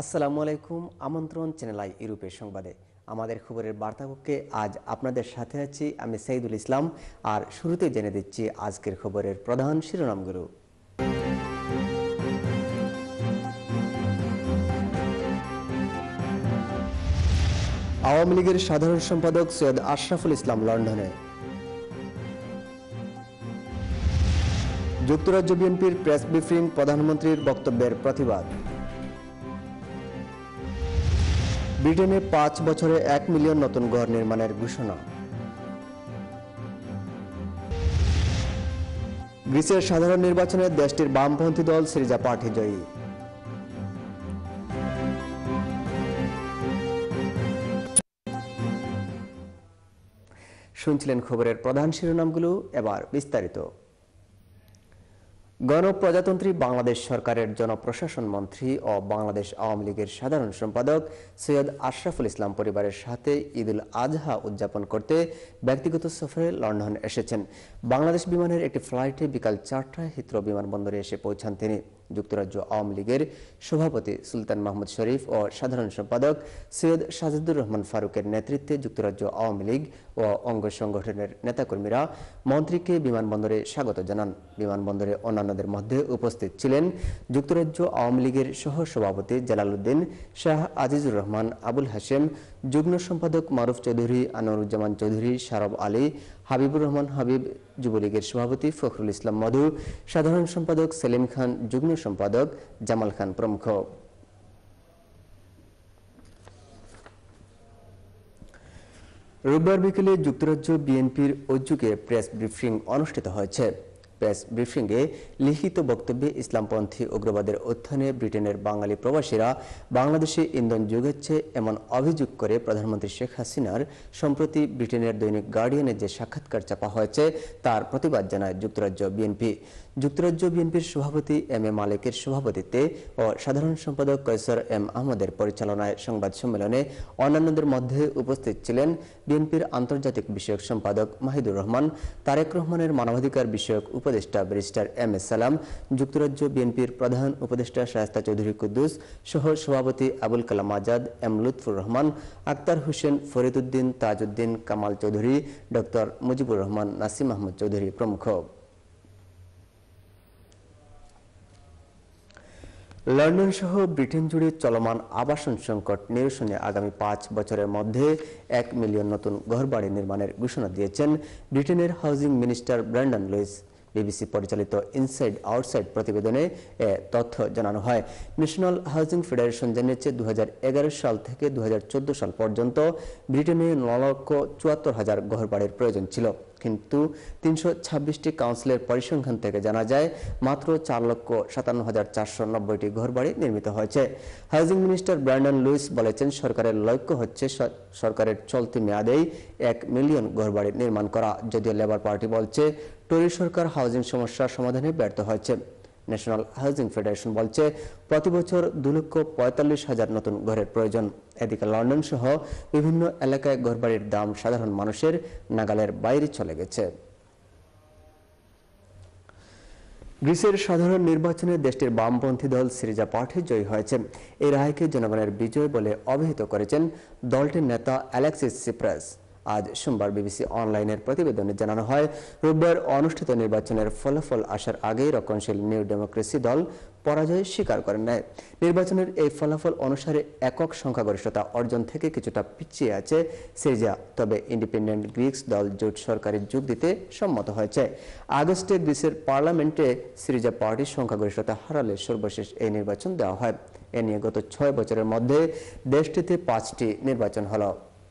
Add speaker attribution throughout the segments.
Speaker 1: আসসালামু আলাইকুম। আমন্ত্রণ চ্যানেল আই ইউরোপের সংবাদে। আমাদের খবরের বার্তাকক্ষে আজ আপনাদের সাথে আছি আমি সাইদুল ইসলাম। আর শুরুতে জেনে দিচ্ছি আজকের খবরের প্রধান শিরোনামগুলো। আওয়ামী লীগের সাধারণ সম্পাদক সৈয়দ আশরাফুল ইসলাম লন্ডনে। যুক্তরাজ্য বিএনপির প্রেস ব্রিফিং, প্রধানমন্ত্রীর বক্তব্যের প্রতিবাদ। ব্রিটেনে ৫ বছরে ১ মিলিয়ন নতুন ঘর নির্মাণের ঘোষণা। গ্রিসের সাধারণ নির্বাচনে দেশটির বামপন্থী দল সিরিজা পার্টি জয়ী। শুনছিলেন খবরের প্রধান শিরোনামগুলো, এবার বিস্তারিত। গণপ্রজাতন্ত্রী বাংলাদেশ সরকারের জনপ্রশাসন মন্ত্রী ও বাংলাদেশ আওয়ামী লীগের সাধারণ সম্পাদক সৈয়দ আশরাফুল ইসলাম পরিবারের সাথে ঈদুল আজহা উদযাপন করতে ব্যক্তিগত সফরে লন্ডন এসেছেন। বাংলাদেশ বিমানের একটি ফ্লাইটে বিকাল ৪টায় হিথ্রো বিমানবন্দরে এসে পৌঁছান তিনি। যুক্তরাজ্য আওয়ামী লীগের সভাপতি সুলতান মাহমুদ শরীফ ও সাধারণ সম্পাদক সৈয়দ সাজিদুর রহমান ফারুকের নেতৃত্বে যুক্তরাজ্য আওয়ামী লীগ ও অঙ্গ সংগঠনের নেতাকর্মীরা মন্ত্রীকে বিমানবন্দরে স্বাগত জানান। বিমানবন্দরে অন্যান্যদের মধ্যে উপস্থিত ছিলেন যুক্তরাজ্য আওয়ামী লীগের সহ সভাপতি জালালউদ্দিন, শাহ আজিজুর রহমান, আবুল হাশেম, যুগ্ম সম্পাদক মারুফ চৌধুরী, আনোয়ারুজ্জামান চৌধুরী, শারব আলী, হাবিবুর রহমান হাবিব, যুবলীগের সভাপতি ফখরুল ইসলাম মধু, সাধারণ সম্পাদক সেলিম খান, যুগ্ম সম্পাদক জামাল খান প্রমুখ। রোববার বিকেলে যুক্তরাজ্য বিএনপির উদ্যোগে প্রেস ব্রিফিং অনুষ্ঠিত হয়েছে। প্রেস ব্রিফিংয়ে লিখিত বক্তব্যে ইসলামপন্থী উগ্রবাদের উত্থানে ব্রিটেনের বাঙালি প্রবাসীরা বাংলাদেশে ইন্ধন যোগাচ্ছে এমন অভিযোগ করে প্রধানমন্ত্রী শেখ হাসিনার সম্প্রতি ব্রিটেনের দৈনিক গার্ডিয়ানে যে সাক্ষাৎকার চাপা হয়েছে তার প্রতিবাদ জানায় যুক্তরাজ্য বিএনপি। যুক্তরাজ্য বিএনপির সভাপতি এম এ মালেকের সভাপতিত্বে ও সাধারণ সম্পাদক কৈসর এম আহমদের পরিচালনায় সংবাদ সম্মেলনে অন্যান্যদের মধ্যে উপস্থিত ছিলেন বিএনপির আন্তর্জাতিক বিষয়ক সম্পাদক মাহিদুর রহমান, তারেক রহমানের মানবাধিকার বিষয়ক উপদেষ্টা ব্যারিস্টার এম এ সালাম, যুক্তরাজ্য বিএনপির প্রধান উপদেষ্টা শায়েস্তা চৌধুরী কুদ্দুস, সহ সভাপতি আবুল কালাম আজাদ, এম লুৎফুর রহমান, আক্তার হোসেন, ফরিদ উদ্দিন, তাজউদ্দিন, কামাল চৌধুরী, ডক্টর মুজিবুর রহমান, নাসিম আহমদ চৌধুরী প্রমুখ। লন্ডন সহ ব্রিটেন জুড়ে চলমান আবাসন সংকট নিরসনে আগামী ৫ বছরের মধ্যে ১ মিলিয়ন নতুন ঘরবাড়ি নির্মাণের ঘোষণা দিয়েছেন ব্রিটেনের housing minister Brandon Lewis. BBC পরিচালিত ইনসাইড আউটসাইড প্রতিবেদনে এ তথ্য জানানো হয়। ন্যাশনাল হাউজিং ফেডারেশন জানিয়েছে ২০১১ সাল থেকে ২০১৪ সাল পর্যন্ত ব্রিটেনে ৯,৭৪,০০০ ঘরবাড়ির প্রয়োজন ছিল, কিন্তু ৩২৬টি কাউন্সিলের পরিসংখ্যান থেকে জানা যায় মাত্র ৪,৫৭,৪৯০টি ঘরবাড়ি নির্মিত হয়েছে। হাউজিং মিনিস্টার ব্র্যান্ডন লুইস বলেছেন, সরকারের লক্ষ্য হচ্ছে সরকারের চলতি মেয়াদেই ১ মিলিয়ন ঘরবাড়ি নির্মাণ করা। যদিও লেবার পার্টি বলছে টরি সরকার হাউজিং সমস্যার সমাধানে ব্যর্থ হয়েছে। ন্যাশনাল হাউজিং ফেডারেশন বলছে প্রতি বছর ২,৪৫,০০০ নতুন ঘরের প্রয়োজন। এদিকে লন্ডন সহ বিভিন্ন এলাকায় ঘরবাড়ির দাম সাধারণ মানুষের নাগালের বাইরে চলে গেছে। গ্রিসের সাধারণ নির্বাচনে দেশটির বামপন্থী দল সিরিজা পার্টি জয়ী হয়েছে। এই রায়কে জনগণের বিজয় বলে অভিহিত করেছেন দলটির নেতা অ্যালেক্সিস সিপ্রাস। আজ সোমবার বিবিসি অনলাইনের প্রতিবেদনে জানানো হয়, রোববার অনুষ্ঠিত নির্বাচনের ফলাফল আসার আগেই রক্ষণশীল নিউ ডেমোক্রেসি দল পরাজয় স্বীকার করে নেয়। নির্বাচনের এই ফলাফল অনুসারে একক সংখ্যাগরিষ্ঠতা অর্জন থেকে কিছুটা পিছিয়ে আছে সিরিজা, তবে ইন্ডিপেন্ডেন্ট গ্রিক্স দল জোট সরকারে যোগ দিতে সম্মত হয়েছে। আগস্টে গ্রিসের পার্লামেন্টে সিরিজা পার্টির সংখ্যাগরিষ্ঠতা হারালে সর্বশেষ এই নির্বাচন দেওয়া হয়। এ নিয়ে গত ৬ বছরের মধ্যে দেশটিতে ৫টি নির্বাচন হল।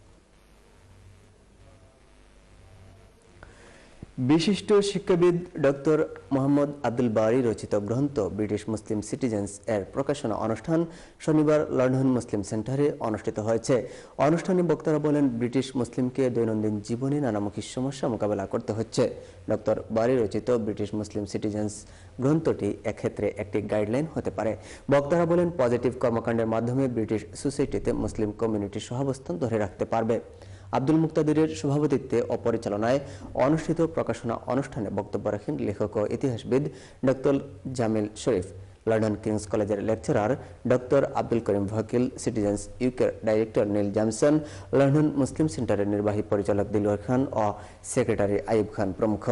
Speaker 1: বিশিষ্ট শিক্ষাবিদ ডক্টর মোহাম্মদ আব্দুল বারী রচিত গ্রন্থ ব্রিটিশ মুসলিম সিটিজেন্স এর প্রকাশনা অনুষ্ঠান শনিবার লন্ডন মুসলিম সেন্টারে অনুষ্ঠিত হয়েছে। অনুষ্ঠানে বক্তারা বলেন, ব্রিটিশ মুসলিমকে দৈনন্দিন জীবনে নানামুখী সমস্যা মোকাবেলা করতে হচ্ছে। ডক্টর বারী রচিত ব্রিটিশ মুসলিম সিটিজেন্স গ্রন্থটি এক্ষেত্রে একটি গাইডলাইন হতে পারে। বক্তারা বলেন, পজিটিভ কর্মকাণ্ডের মাধ্যমে ব্রিটিশ সোসাইটিতে মুসলিম কমিউনিটি সহাবস্থান ধরে রাখতে পারবে। আব্দুল মুক্তাদিরের সভাপতিত্বে ও পরিচালনায় অনুষ্ঠিত প্রকাশনা অনুষ্ঠানে বক্তব্য রাখেন লেখক ও ইতিহাসবিদ doctor Jamil Sharif. London King's কলেজের lecturer doctor Abdul Karim Vakil, Citizens ইউকের director Neil Jameson, London Muslim সেন্টারের নির্বাহী পরিচালক দিলওয়ার খান ও সেক্রেটারি আইয়ুব খান প্রমুখ।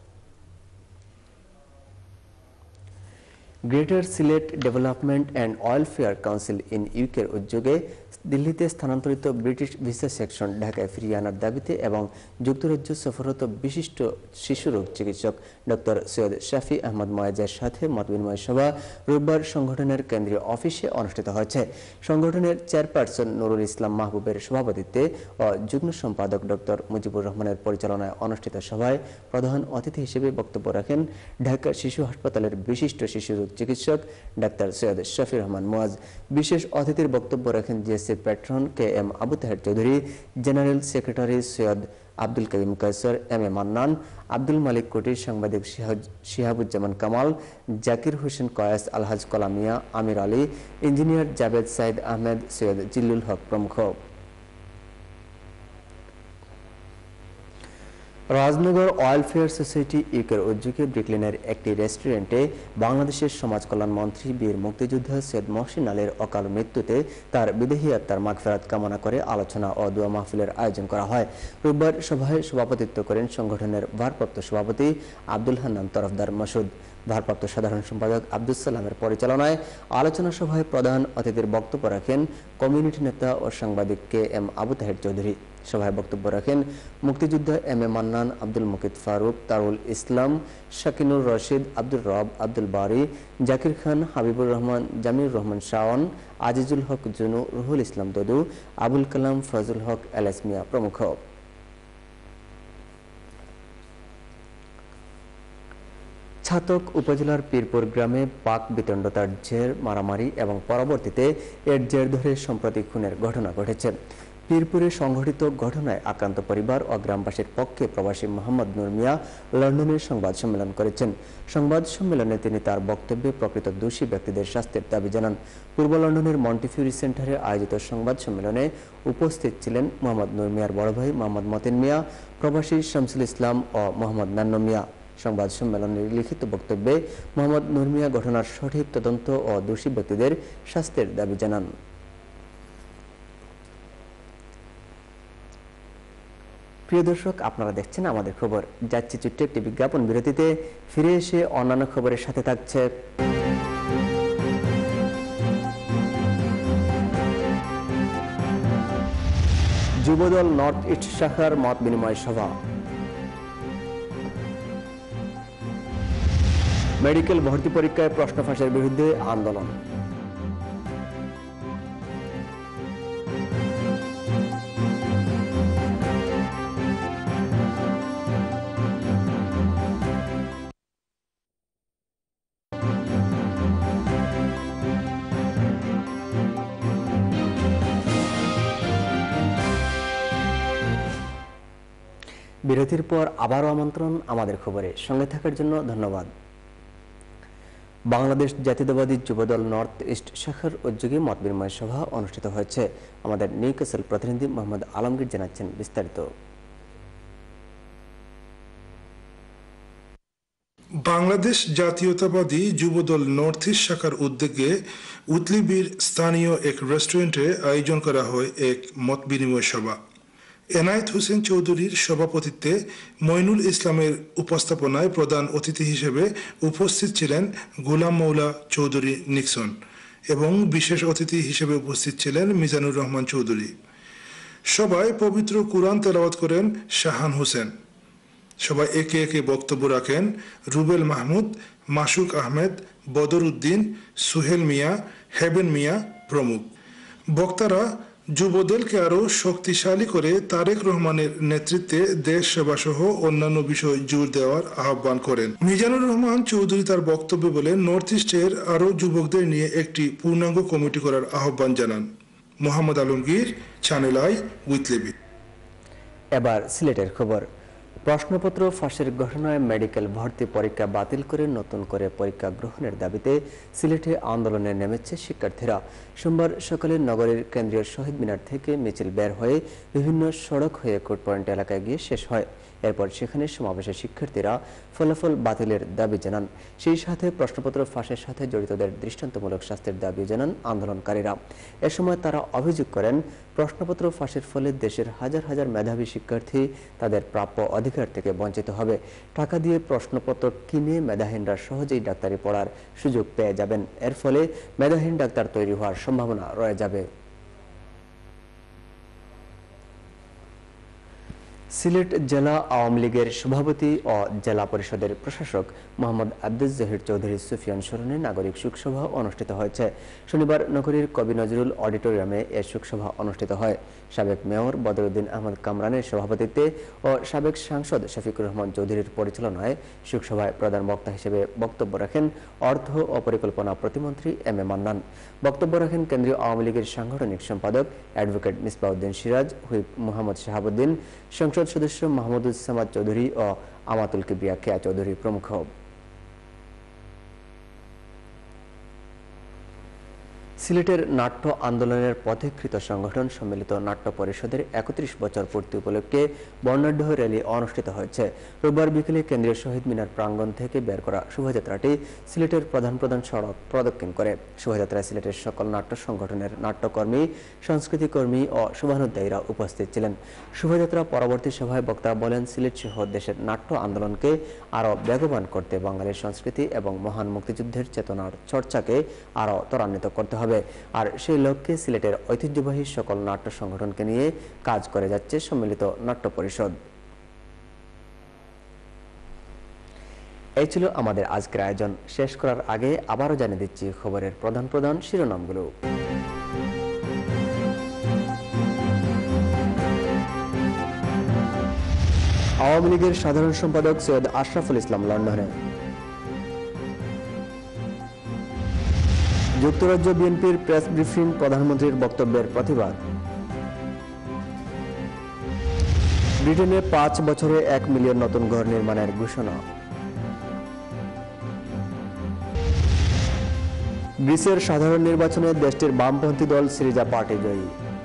Speaker 1: Greater Sylhet development and welfare council in ইউকের উদ্যোগে দিল্লিতে স্থানান্তরিত ব্রিটিশ ভিসা সেকশন ঢাকায় ফিরিয়ে আনার দাবিতে এবং যুক্তরাজ্য সফররত বিশিষ্ট শিশুরোগ চিকিৎসক ডক্টর সৈয়দ শাফি আহমদ ময়াজের সাথে মতবিনিময় সভা রোববার সংগঠনের কেন্দ্রীয় অফিসে অনুষ্ঠিত হয়েছে। সংগঠনের চেয়ারপারসন নুরুল ইসলাম মাহবুবের সভাপতিত্বে ও যুগ্ম সম্পাদক ডক্টর মুজিবুর রহমানের পরিচালনায় অনুষ্ঠিত সভায় প্রধান অতিথি হিসেবে বক্তব্য রাখেন ঢাকা শিশু হাসপাতালের বিশিষ্ট শিশুরোগ চিকিৎসক ডাক্তার সৈয়দ শাফি রহমান মুয়াজ। বিশেষ অতিথির বক্তব্য রাখেন GSC patron KM Abu Taher Chowdhury, general secretary Syed Abdul Karim Kaiser, MM Mannan, Abdul Malik Koti, সাংবাদিক শিহাবুজ্জামান কামাল, জাকির হোসেন কয়াস, আলহাজ কলামিয়া, আমির আলী, ইঞ্জিনিয়ার জাবেদ সাইদ আহমেদ, সৈয়দ জিল্লুল হক প্রমুখ। রাজনগর ওয়েলফেয়ার সোসাইটি ইউকের উদ্যোগে ব্রিকলেনের একটি রেস্টুরেন্টে বাংলাদেশের সমাজ কল্যাণ মন্ত্রী বীর মুক্তিযোদ্ধা সৈয়দ মহসিন আলীর অকাল মৃত্যুতে তার বিদেহী আত্মার মাগফিরাত কামনা করে আলোচনা ও দোয়া মাহফিলের আয়োজন করা হয়। রোববার সভায় সভাপতিত্ব করেন সংগঠনের ভারপ্রাপ্ত সভাপতি আব্দুল হান্নান তরফদার মাসুদ। ভারপ্রাপ্ত সাধারণ সম্পাদক আব্দুল সালামের পরিচালনায় আলোচনা সভায় প্রধান অতিথির বক্তব্য রাখেন কমিউনিটি নেতা ও সাংবাদিক KM আবু তাহের চৌধুরী। সভায় বক্তব্য রাখেন মুক্তিযোদ্ধা MM মান্নান, আব্দুল মুকিত ফারুক, তারুল ইসলাম, শাকিনুর রশিদ, আব্দুল রব, আব্দুল বারি, জাকির খান, হাবিবুর রহমান, জামিউর রহমান শাওন, আজিজুল হক জুনু, রুহুল ইসলাম দদু, আবুল কালাম, ফজল হক, LS মিয়া প্রমুখ। ছাতক উপজেলার পীরপুর গ্রামে পাক বিতণ্ডতার জের মারামারি এবং পরবর্তীতে এর জের ধরে সম্প্রতি খুনের ঘটনা ঘটেছে। পীরপুরে সংঘটিত ঘটনায় আক্রান্ত পরিবার ও গ্রামবাসীর পক্ষে প্রবাসী মোহাম্মদ নূর মিয়া লন্ডনে সংবাদ সম্মেলন করেছেন। সংবাদ সম্মেলনে তিনি তার বক্তব্যে প্রকৃত দোষী ব্যক্তিদের শাস্তির দাবি জানান। পূর্ব লন্ডনের মন্টিফিউরি সেন্টারে আয়োজিত সংবাদ সম্মেলনে উপস্থিত ছিলেন মোহাম্মদ নূর মিয়ার বড় ভাই মোহাম্মদ মতিন মিয়া, প্রবাসী শামসুল ইসলাম ও মোহাম্মদ নান্নু মিয়া। সংবাদ সম্মেলনের লিখিত বক্তব্যে মোহাম্মদ নূর মিয়া ঘটনার সঠিক তদন্ত ও দোষী ব্যক্তিদের শাস্তির দাবি জানান। প্রিয় দর্শক, আপনারা দেখছেন আমাদের খবর। যাচ্ছি ছোট্ট একটি বিজ্ঞাপন বিরতিতে, ফিরে এসে অন্যান্য খবরের সাথে থাকছে যুবদল নর্থ ইস্ট শাখার মত বিনিময় সভা, মেডিকেল ভর্তি পরীক্ষায় প্রশ্ন ফাঁসের বিরুদ্ধে আন্দোলন। বিরতির পর আবারও আমন্ত্রণ আমাদের খবরে সঙ্গে থাকার জন্য ধন্যবাদ। বাংলাদেশ জাতীয়তাবাদী যুবদল নর্থ ইস্ট শাখার উদ্যোগে মতবিনিময় সভা অনুষ্ঠিত হয়েছে। আমাদের নিউক্যাসল প্রতিনিধি মোহাম্মদ আলমগীর জানাচ্ছেন বিস্তারিত।
Speaker 2: বাংলাদেশ জাতীয়তাবাদী যুবদল নর্থ ইস্ট শাখার উদ্যোগে উতলিবির স্থানীয় এক রেস্টুরেন্টে আয়োজন করা হয় এক মতবিনিময় সভা। এনায়েত হোসেন চৌধুরীর সভাপতিত্বে মইনুল ইসলামের উপস্থাপনায় প্রধান অতিথি হিসেবে উপস্থিত ছিলেন গোলাম মৌলা চৌধুরী নিক্সন এবং বিশেষ অতিথি হিসেবে উপস্থিত ছিলেন মিজানুর রহমান চৌধুরী। সভায় পবিত্র কুরআন তেলাওয়াত করেন শাহান হোসেন। সবাই একে একে বক্তব্য রাখেন রুবেল মাহমুদ, মাসুক আহমেদ, বদর উদ্দিন, সুহেল মিয়া, হেবেন মিয়া প্রমুখ। বক্তারা যুবদলকে আরও শক্তিশালী করে তারেক রহমানের নেতৃত্বে দেশ সেবা সহ অন্যান্য বিষয় জোর দেওয়ার আহ্বান করেন। মিজানুর রহমান চৌধুরী তার বক্তব্যে বলেন নর্থ ইস্টের আরও যুবকদের নিয়ে একটি পূর্ণাঙ্গ কমিটি করার আহ্বান জানান। মোহাম্মদ আলমগীর, চ্যানেল আই, উইথলেবি।
Speaker 1: এবার সিলেটের খবর। প্রশ্নপত্র ফাঁসের ঘটনায় মেডিকেল ভর্তি পরীক্ষা বাতিল করে নতুন করে পরীক্ষা গ্রহণের দাবিতে সিলেটে আন্দোলনে নেমেছে শিক্ষার্থীরা। সোমবার সকালে নগরীর কেন্দ্রীয় শহীদ মিনার থেকে মিছিল বের হয়ে বিভিন্ন সড়ক হয়ে কোর্ট পয়েন্ট এলাকায় গিয়ে শেষ হয়। এরপর সেখানে সমাবেশে শিক্ষার্থীরা ফলাফল বাতিলের দাবি জানান। সেই সাথে প্রশ্নপত্র ফাঁসের সাথে জড়িতদের দৃষ্টান্তমূলক শাস্তির দাবি জানান আন্দোলনকারীরা। এ সময় তারা অভিযোগ করেন, প্রশ্নপত্র ফাঁসের ফলে দেশের হাজার হাজার মেধাবী শিক্ষার্থী তাদের প্রাপ্য অধিকার থেকে বঞ্চিত হবে। টাকা দিয়ে প্রশ্নপত্র কিনে মেধাহীনরা সহজেই ডাক্তারি পড়ার সুযোগ পেয়ে যাবেন। এর ফলে মেধাহীন ডাক্তার তৈরি হওয়ার সম্ভাবনা রয়ে যাবে। সিলেট জেলা আওয়ামী লীগের সভাপতি ও জেলা পরিষদের প্রশাসক মোহাম্মদ আব্দুল জহির চৌধুরী সুফিয়ান স্মরণে নাগরিক শোকসভা অনুষ্ঠিত হয়েছে। শনিবার নগরীর কবি নজরুল অডিটোরিয়ামে এ শোকসভা অনুষ্ঠিত হয়। সাবেক মেয়র বদরুদ্দিন আহমদ কামরানের সভাপতিত্বে ও সাবেক সাংসদ শফিকুর রহমান চৌধুরীর পরিচালনায় শোকসভায় প্রধান বক্তা হিসেবে বক্তব্য রাখেন অর্থ ও পরিকল্পনা প্রতিমন্ত্রী এম এ মান্নান। বক্তব্য রাখেন কেন্দ্রীয় আওয়ামী লীগের সাংগঠনিক সম্পাদক অ্যাডভোকেট মিসবাউদ্দিন সিরাজ, হুইপ মোহাম্মদ শাহাবুদ্দিন, সংসদ সদস্য মাহমুদুল সামাদ চৌধুরী ও আমাতুল কিবরিয়া খেয়া চৌধুরী প্রমুখ। সিলেটের নাট্য আন্দোলনের পথিকৃত সংগঠন সম্মিলিত নাট্য পরিষদের ৩১ বছর পূর্তি উপলক্ষে বর্ণাঢ্য র্যালি অনুষ্ঠিত হয়েছে। রোববার বিকেলে কেন্দ্রীয় শহীদ মিনার প্রাঙ্গণ থেকে বের করা শোভাযাত্রাটি সিলেটের প্রধান প্রধান সড়ক প্রদক্ষিণ করে। শোভাযাত্রায় সিলেটের সকল নাট্য সংগঠনের নাট্যকর্মী, সংস্কৃতিকর্মী ও শুভানুধ্যায়ীরা উপস্থিত ছিলেন। শোভাযাত্রা পরবর্তী সভায় বক্তারা বলেন, সিলেট সহ দেশের নাট্য আন্দোলনকে আরও বেগবান করতে বাঙালির সংস্কৃতি এবং মহান মুক্তিযুদ্ধের চেতনার চর্চাকে আরও ত্বরান্বিত করতে হবে। আর সেই লক্ষ্যে সিলেটের ঐতিহ্যবাহী সকল নাট্য সংগঠনকে নিয়ে কাজ করে যাচ্ছে সম্মিলিত নাট্য পরিষদ। এই ছিল আমাদের আজকের আয়োজন। শেষ করার আগে আবারও জানিয়ে দিচ্ছি খবরের প্রধান প্রধান শিরোনামগুলো। আওয়ামী লীগের সাধারণ সম্পাদক সৈয়দ আশরাফুল ইসলাম লন্ডনে। যুক্তরাজ্য বিএনপির প্রেস ব্রিফিং, প্রধানমন্ত্রীর বক্তব্যের প্রতিবাদ। ব্রিটেনে ৫ বছরে ১ মিলিয়ন নতুন ঘর নির্মাণের ঘোষণা। গ্রিসের সাধারণ নির্বাচনে দেশটির বামপন্থী দল সিরিজা পার্টি জয়ী।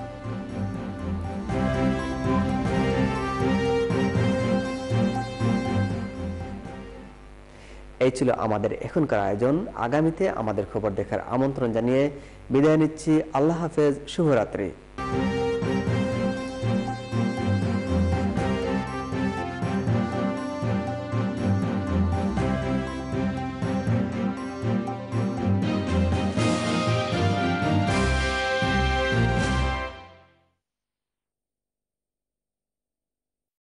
Speaker 1: এই ছিল আমাদের এখনকার আয়োজন। আগামীতে আমাদের খবর দেখার আমন্ত্রণ জানিয়ে বিদায় নিচ্ছি। আল্লাহ হাফেজ, শুভরাত্রি।